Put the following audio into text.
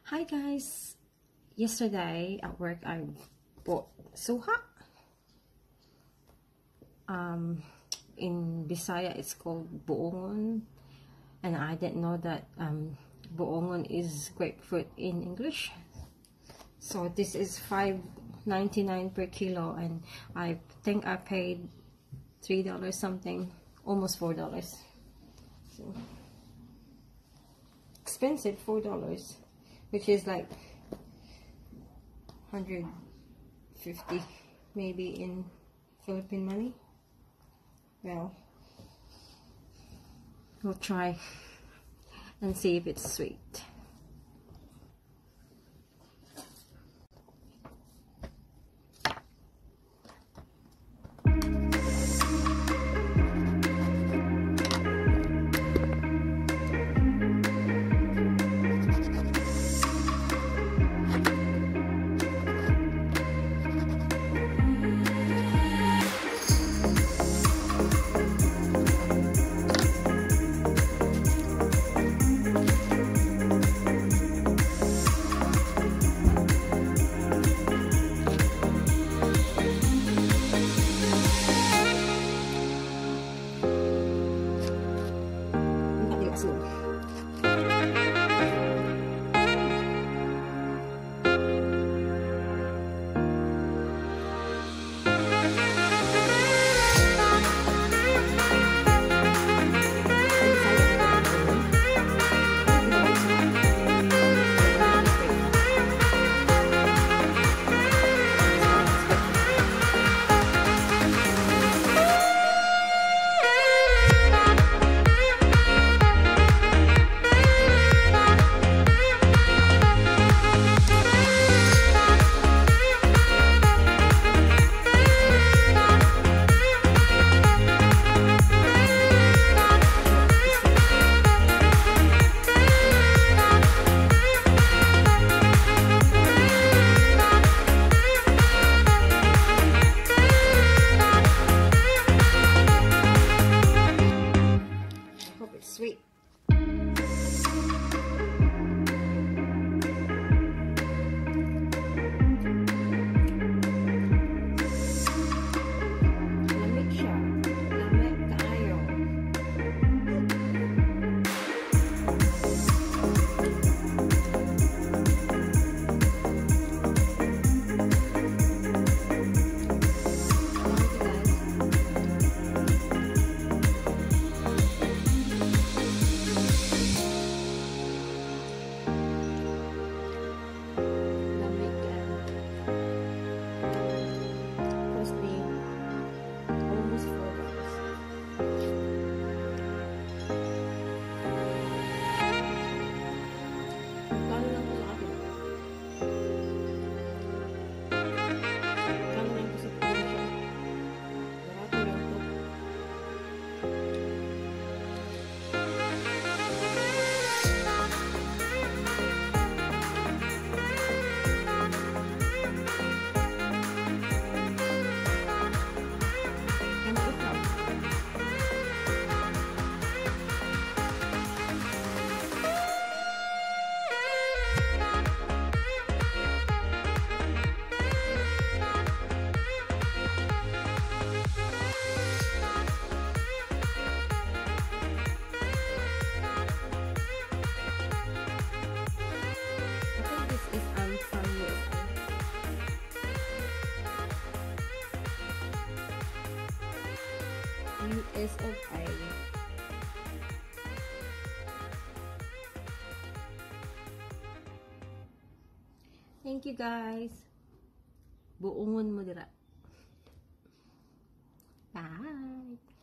Hi guys! Yesterday at work I bought suha. In Bisaya it's called buongon, and I didn't know that buongon is grapefruit in English. So this is $5.99 per kilo, and I think I paid $3 something, almost $4. So expensive, $4, which is like 150 maybe in Philippine money. Well, we'll try and see if it's sweet. Sweet. Lamig siya. Lamig kaayo. US of A. Thank you guys. Buongon mo dira. Bye.